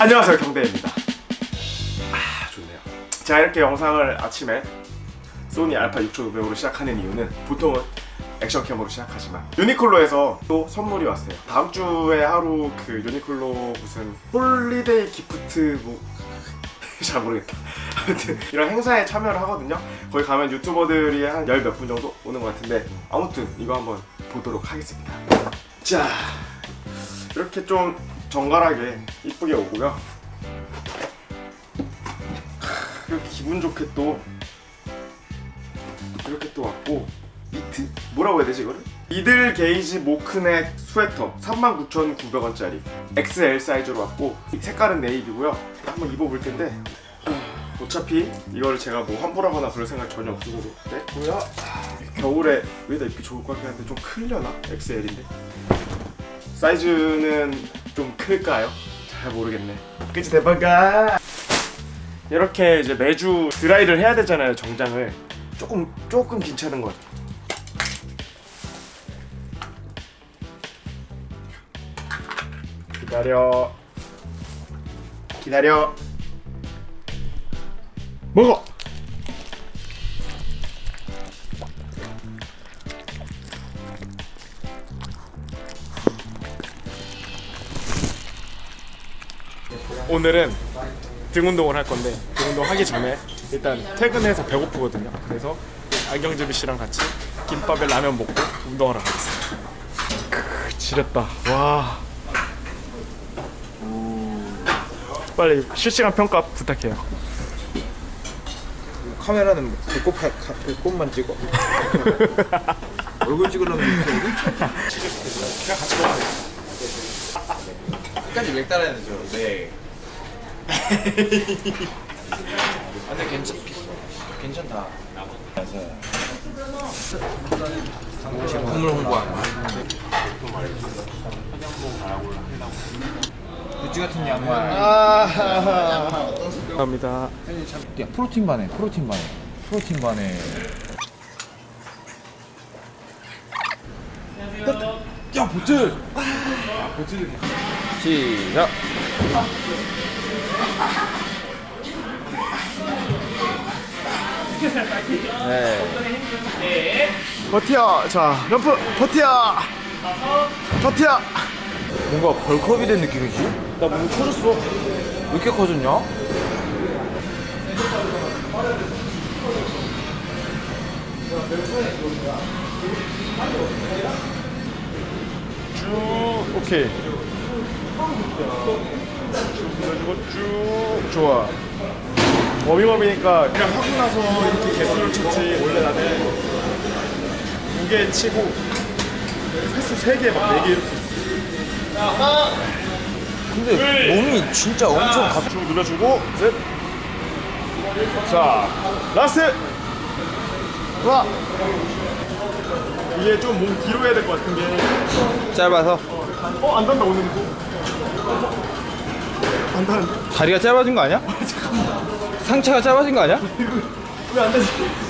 안녕하세요, 경대입니다. 좋네요. 제가 이렇게 영상을 아침에 소니 알파 6500으로 시작하는 이유는 보통은 액션캠으로 시작하지만 유니클로에서 또 선물이 왔어요. 다음 주에 하루 그 유니클로 무슨 홀리데이 기프트 잘 모르겠다. 아무튼 이런 행사에 참여를 하거든요. 거기 가면 유튜버들이 한 열 몇 분 정도 오는 것 같은데 아무튼 이거 한번 보도록 하겠습니다. 자, 이렇게 좀 정갈하게 이쁘게 오고요. 이렇게 기분 좋게 또 이렇게 또 왔고, 니트? 뭐라고 해야 되지 이거를? 미들 게이지 모크넥 스웨터 39,900원짜리 XL 사이즈로 왔고, 색깔은 네이비고요. 한번 입어볼 텐데 어차피 이걸 제가 뭐 환불하거나 그럴 생각 전혀 없고 뺐고요. 겨울에 위에다 입기 좋을 것 같긴 한데 좀 크려나? XL인데 사이즈는 좀 클까요? 잘 모르겠네. 그치 대박아. 이렇게 이제 매주 드라이를 해야 되잖아요, 정장을. 조금 괜찮은 것 같아요. 기다려 먹어. 오늘은 등 운동을 할 건데, 등 운동 하기 전에 일단 퇴근해서 배고프거든요. 그래서 안경제비 씨랑 같이 김밥에 라면 먹고 운동하러 가겠습니다. 지렸다. 와. 빨리 실시간 평가 부탁해요. 카메라는 배꼽만 찍어. 얼굴 찍으려면 이렇게 얼굴? 그냥 같이 먹어야 돼. 끝까지 맥 따라야 되죠. 네. 근데 괜찮다. 선물 홍보하는 거야. 유지 같은 양말. 감사합니다. 야, 프로틴 반에. 야, 보틀. 시작. 네. 버티어. 자, 럼프 버티어. 뭔가 벌크업이 된 느낌이지? 나 몸 커졌어. 왜 이렇게 커졌냐? 쭉. 오케이. 그래가지고 쭉. 좋아. 워밍업이니까 그냥 하고 나서 이렇게 개수를 쳤지. 원래 나는 2개 치고 횟수 3개 막 4개 이렇게 했어. 근데 몸이 진짜 엄청 쭉 눌러주고 셋. 자, 라스트. 와. 이게 좀 몸 뒤로 해야 될 것 같은 게 짧아서 안 닿는다 오늘 거. 안 닿는데? 다리가 짧아진 거 아니야? 상체가 짧아진 거 아니야? 왜 안 되지?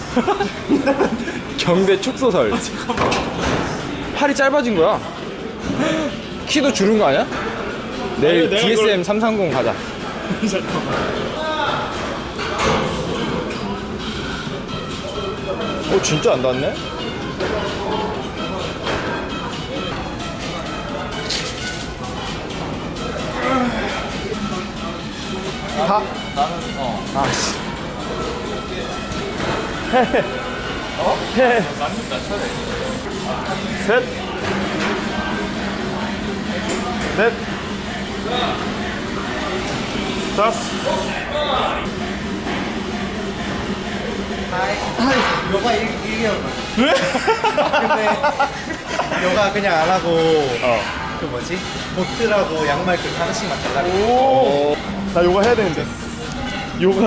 경대 축소설. 팔이 짧아진 거야. 키도 줄은 거 아니야? 내일 내가 DSM 330 가자. 잠깐만. 진짜 안 닿네? 나는 아씨. 낮춰야 돼. 셋. 넷. 다섯. 요가 이겨. 왜? 근데 요가 그냥 안 하고 그 뭐지? 보트라고 양말 그 하나씩만 달라고. 오. 나 요가 해야 되는데. 요가.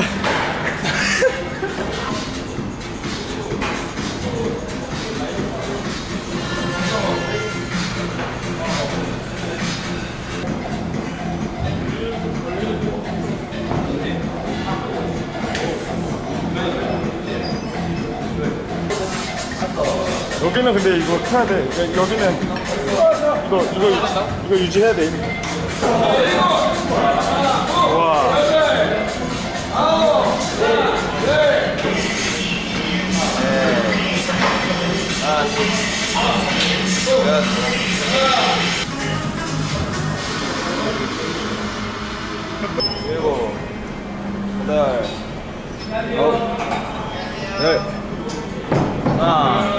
여기는 근데 이거 켜야 돼. 여기는 이거 유지해야 돼. 좋아. 일곱, 여덟, 아홉, 열. 하나,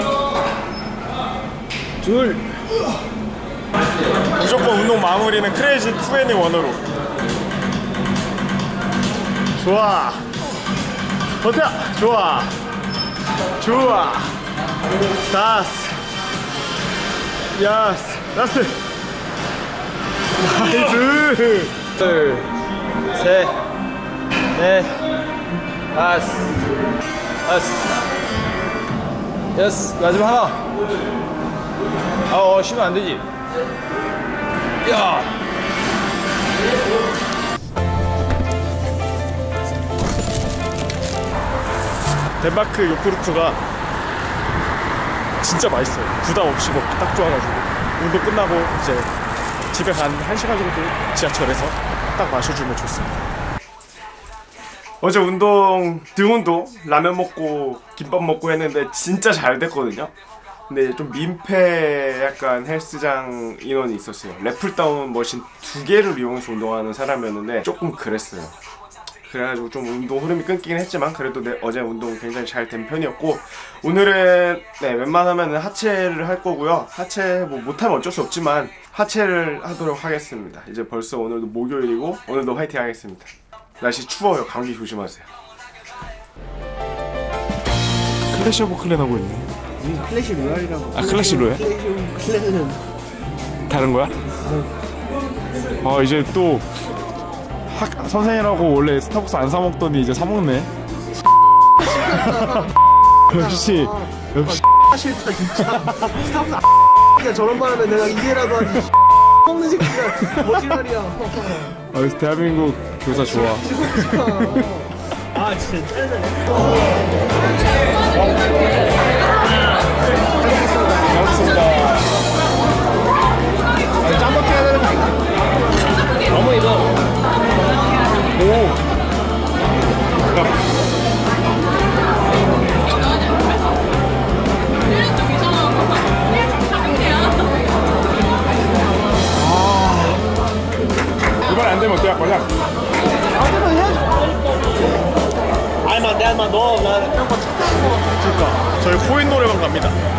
둘. 무조건 운동 마무리는 크레이지 21으로. 좋아. 버텨. 좋아. 좋아. 다섯. 여섯. 라스트. 나이스. 둘, 셋, 넷, 다섯, 여섯. 마지막 하나. 쉬면 안 되지. 야. 덴마크 요구르트가 진짜 맛있어요. 부담 없이 먹기 딱 좋아가지고 운동 끝나고 이제 집에 간 1시간 정도 지하철에서 딱 마셔주면 좋습니다. 어제 운동, 등 운동, 라면 먹고 김밥 먹고 했는데 진짜 잘 됐거든요. 근데 좀 민폐 약간 헬스장 인원이 있었어요. 랩풀다운 머신 2개를 이용해서 운동하는 사람이었는데 조금 그랬어요. 그래가지고 좀 운동 흐름이 끊기긴 했지만 그래도 어제 운동 굉장히 잘 된 편이었고, 오늘은 웬만하면 하체를 할 거고요. 하체 뭐 못하면 어쩔 수 없지만 하체를 하도록 하겠습니다. 이제 벌써 오늘도 목요일이고 오늘도 화이팅 하겠습니다. 날씨 추워요. 감기 조심하세요. 클래시 오브 클랜 하고 있네. 클래시 로얄이라고. 아, 클래시 로얄? 클래는 다른 거야? 이제 또 선생님하고 원래 스타벅스 안 사 먹더니 이제 사 먹네. 역시 싫다 진짜. 스타벅스 야 저런 말 하면 내가 이해라도 하지. 먹는 새끼가 뭐지 말이야. 그래서 대한민국 교사 좋아. 아 진짜 짜증나네. 고맙습니다. 짬뽕 해야 되는 거 아니야? 어머 이거. 오. 이번 안 되면 어떡할 거냐? 아무도 해야지. 아니만 내가 너 나 이런 거 찾아본 거 같아. 그러니까 저희 코인 노래방 갑니다.